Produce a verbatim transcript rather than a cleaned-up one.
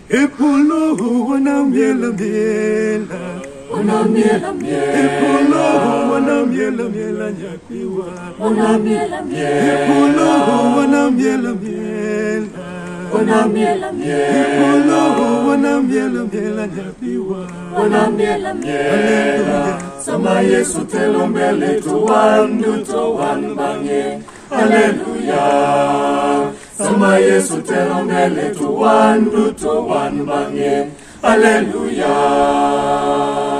Epolo Wanna miela miela. Wanna miela miela. Epolo Wanna miela miela nyakiwa. Wanna miela miela. Epolo Wanna miela miela. Wanna miela miela. Epolo Wanna miela miela nyakiwa. Wanna miela miela. Sama Yesu telo mbele tuwandu towan bange. Hallelujah. Sama Yesu telo mbele tuwandu towan bange. Hallelujah.